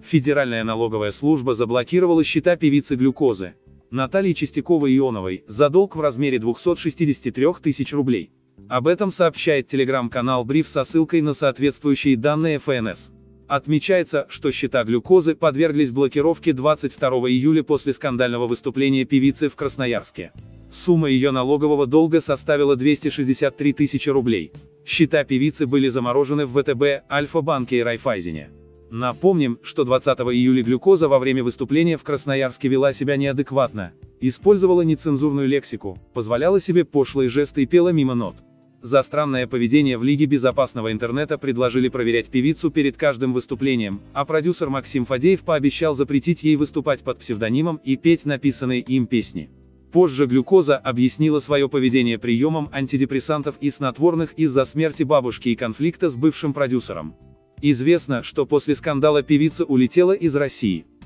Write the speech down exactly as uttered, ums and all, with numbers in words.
Федеральная налоговая служба заблокировала счета певицы Глюкозы Натальи Чистяковой-Ионовой за долг в размере двухсот шестидесяти трёх тысяч рублей. Об этом сообщает телеграм-канал Бриф со ссылкой на соответствующие данные эф эн эс. Отмечается, что счета Глюкозы подверглись блокировке двадцать второго июля после скандального выступления певицы в Красноярске. Сумма ее налогового долга составила двести шестьдесят три тысячи рублей. Счета певицы были заморожены в вэ тэ бэ, Альфа-банке и Райфайзене. Напомним, что двадцатого июля Глюкоза во время выступления в Красноярске вела себя неадекватно, использовала нецензурную лексику, позволяла себе пошлые жесты и пела мимо нот. За странное поведение в Лиге безопасного интернета предложили проверять певицу перед каждым выступлением, а продюсер Максим Фадеев пообещал запретить ей выступать под псевдонимом и петь написанные им песни. Позже Глюкоза объяснила свое поведение приемом антидепрессантов и снотворных из-за смерти бабушки и конфликта с бывшим продюсером. Известно, что после скандала певица улетела из России.